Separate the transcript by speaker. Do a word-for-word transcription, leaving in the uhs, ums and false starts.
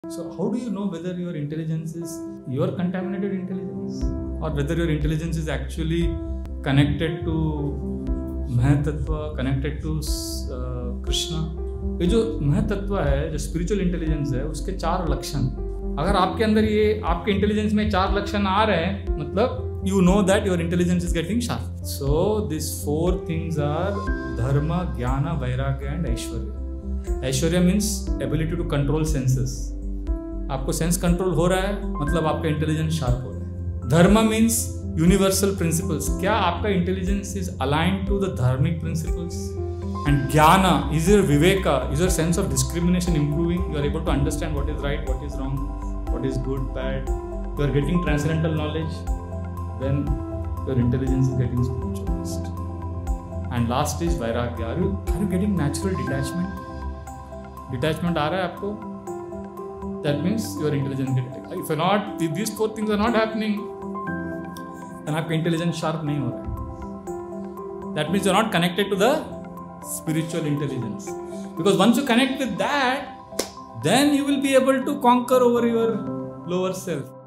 Speaker 1: So how do you know whether your intelligence is your contaminated intelligence or whether your intelligence is actually connected to महतत्व, connected to uh, Krishna? ये जो महतत्व है, जो spiritual intelligence है, उसके चार लक्षण। अगर आपके अंदर ये आपके intelligence में चार लक्षण आ रहे हैं, मतलब you know that your intelligence is getting sharp. So these four things are dharma, jnana, vairagya and aishwarya. Aishwarya means ability to control senses. आपको सेंस कंट्रोल हो रहा है, मतलब आपका इंटेलिजेंस शार्प हो रहा है. धर्म मीन्स यूनिवर्सल प्रिंसिपल्स. क्या आपका intelligence is aligned to the dharmic principles? And gyan is your viveka, is your sense of discrimination improving? You are able to understand what is right, what is wrong, what is good, bad. You are getting transcendental knowledge, then your intelligence is getting spiritualist. And last is vairagya. Are you are you getting natural detachment? Detachment आ रहा है आपको? That means your intelligence getting. If you're not, if these four things are not happening, then आपका intelligence sharp नहीं हो रहा है. That means you're not connected to the spiritual intelligence. Because once you connect with that, then you will be able to conquer over your lower self.